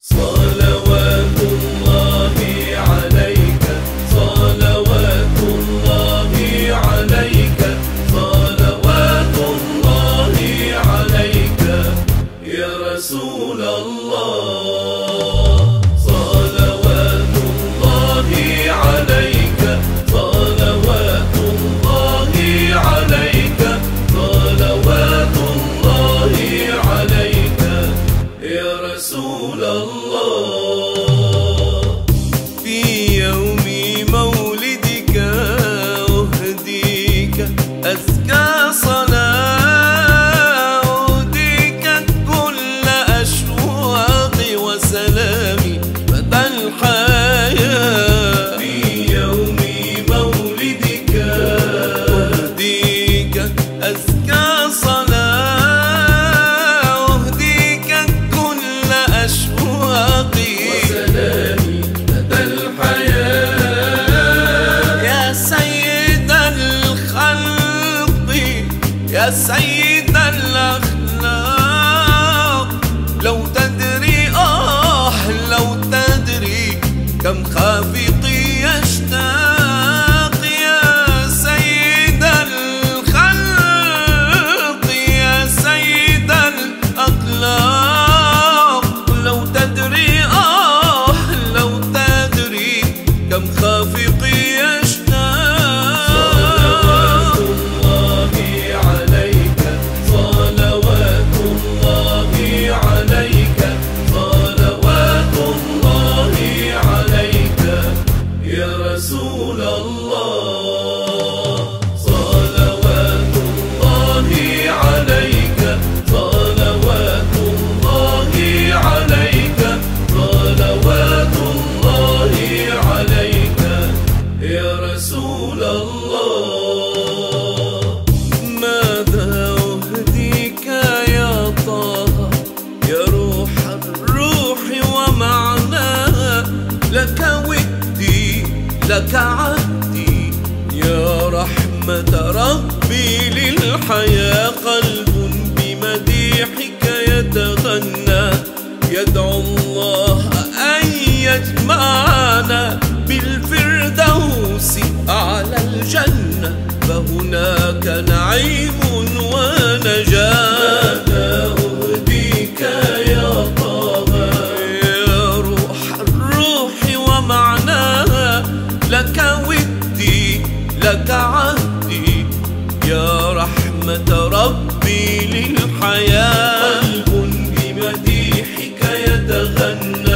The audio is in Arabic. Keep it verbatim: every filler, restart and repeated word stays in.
صلوات الله عليك، صلوات الله عليك، صلوات الله عليك يا رسول الله. صلوات الله عليك، صلوات الله عليك، صلوات الله عليك يا رسول الله. في يوم مولدك أهديك أزكى صلاة، أهديك كل أشواقي وسلامي مدى الحياة. في يوم مولدك أهديك أزكى صلاة، أهديك كل أشواقي وسلامي مدى الحياة. يا سيد الخلق، يا سيد الأخلاق، لو تدري آه لو تدري كم خافقي يشتاق. يا سيد الخلق، يا سيد الأخلاق، لو تدري آه لو تدري كم خافقي يشتاق. صلوات الله عليك، صلوات الله عليك، صلوات الله عليك يا رسول الله. صلوات الله عليك، صلوات الله عليك، صلوات الله عليك يا رسول الله. ماذا أهديك يا طه، يا روح الروح ومعناها، لك ودي لك عهدي يا رحمة ربي للحياة. قلب بمديحك يتغنى، يدعو الله أن يجمعنا بالفردوس أعلى الجنة، فهناك نعيم ونجاة. ماذا أهديك يا طه، يا روح الروح ومعناها، لك ودي لك عهدي يا رحمة ربي للحياة. قلب بمديحك يتغنى،